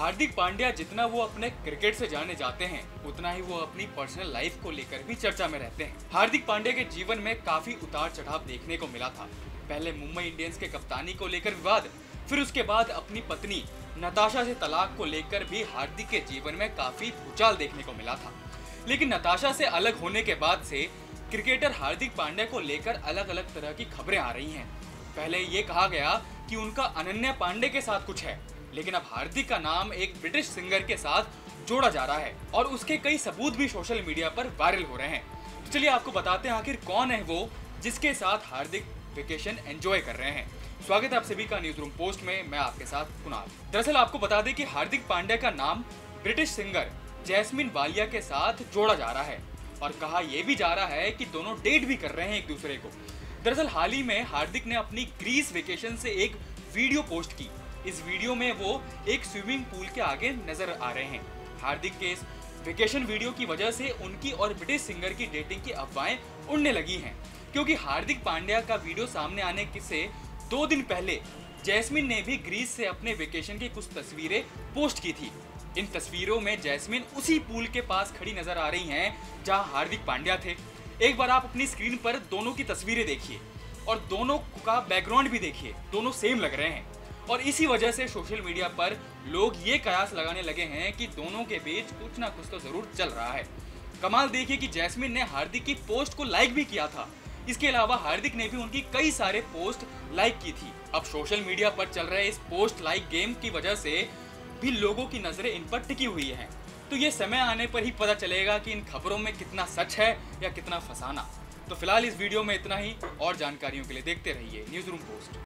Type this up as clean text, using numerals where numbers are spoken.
हार्दिक पांड्या जितना वो अपने क्रिकेट से जाने जाते हैं, उतना ही वो अपनी पर्सनल लाइफ को लेकर भी चर्चा में रहते हैं। हार्दिक पांड्या के जीवन में काफी उतार चढ़ाव देखने को मिला था। पहले मुंबई इंडियंस के कप्तानी को लेकर विवाद, फिर उसके बाद अपनी पत्नी नताशा से तलाक को लेकर भी हार्दिक के जीवन में काफी भूचाल देखने को मिला था। लेकिन नताशा से अलग होने के बाद से क्रिकेटर हार्दिक पांड्या को लेकर अलग अलग तरह की खबरें आ रही हैं। पहले ये कहा गया कि उनका अनन्या पांडे के साथ कुछ है, लेकिन अब हार्दिक का नाम एक ब्रिटिश सिंगर के साथ जोड़ा जा रहा है और उसके कई सबूत भी सोशल मीडिया पर वायरल हो रहे हैं। तो चलिए आपको बताते हैं आखिर कौन है वो जिसके साथ हार्दिक वेकेशन एंजॉय कर रहे हैं। स्वागत है आप सभी का न्यूज रूम पोस्ट में, मैं आपके साथ कुणाल। दरअसल आपको बता दें कि हार्दिक पांड्या का नाम ब्रिटिश सिंगर जैस्मिन वालिया के साथ जोड़ा जा रहा है और कहा यह भी जा रहा है कि दोनों डेट भी कर रहे हैं एक दूसरे को। दरअसल हाल ही में हार्दिक ने अपनी ग्रीस वेकेशन से एक वीडियो पोस्ट की। इस वीडियो में वो एक स्विमिंग पूल के आगे नजर आ रहे हैं। हार्दिक के इस वेकेशन वीडियो की वजह से उनकी और ब्रिटिश सिंगर की डेटिंग की अफवाहें उड़ने लगी हैं, क्योंकि हार्दिक पांड्या का वीडियो सामने आने से 2 दिन पहले जैस्मिन ने भी ग्रीस से अपने वेकेशन की कुछ तस्वीरें पोस्ट की थी। इन तस्वीरों में जैस्मिन उसी पूल के पास खड़ी नजर आ रही हैं जहां हार्दिक पांड्या थे। एक बार आप अपनी स्क्रीन पर दोनों की तस्वीरें देखिए और दोनों का बैकग्राउंड भी देखिए, दोनों सेम लग रहे हैं। और इसी वजह से सोशल मीडिया पर लोग ये कयास लगाने लगे हैं कि दोनों के बीच कुछ ना कुछ तो जरूर चल रहा है। कमाल देखिए कि जैस्मिन ने हार्दिक की पोस्ट को लाइक भी किया था। इसके अलावा हार्दिक ने भी उनकी कई सारे पोस्ट लाइक की थी। अब सोशल मीडिया पर चल रहे इस पोस्ट लाइक गेम की वजह से भी लोगों की नजरें इन पर टिकी हुई हैं। तो ये समय आने पर ही पता चलेगा कि इन खबरों में कितना सच है या कितना फसाना। तो फिलहाल इस वीडियो में इतना ही, और जानकारियों के लिए देखते रहिए न्यूज रूम पोस्ट।